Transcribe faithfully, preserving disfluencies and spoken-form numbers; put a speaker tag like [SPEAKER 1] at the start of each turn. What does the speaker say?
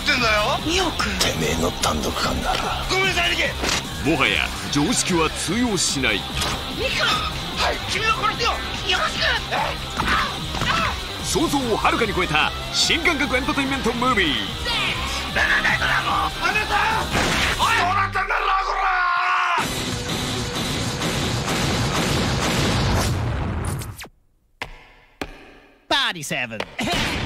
[SPEAKER 1] ってんだよ。
[SPEAKER 2] におく。
[SPEAKER 3] てめえの単独犯だ。
[SPEAKER 1] ごめんなさい、兄貴。
[SPEAKER 4] もはや常識は通用しない。
[SPEAKER 1] ミキ君、はい、君を殺すよ。よろしく。
[SPEAKER 4] 想像をはるかに超えた新感覚エンターテインメントムービー。
[SPEAKER 1] ななんだよ、ドラゴン。あなた。おい、どうなってんだろう、こら。
[SPEAKER 5] バーディーセブン